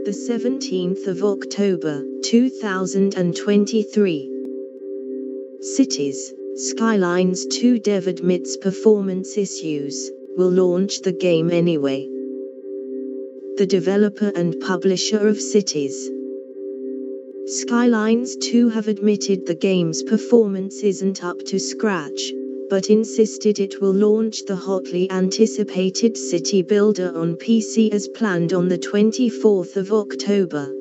the 17th of October, 2023. Cities, Skylines 2 dev admits performance issues, will launch the game anyway. The developer and publisher of Cities, Skylines 2 have admitted the game's performance isn't up to scratch, but insisted it will launch the hotly anticipated city builder on PC as planned on the 24th of October.